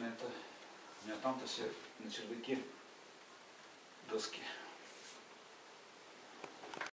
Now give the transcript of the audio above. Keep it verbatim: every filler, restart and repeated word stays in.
это у меня там-то все на чердаке доски.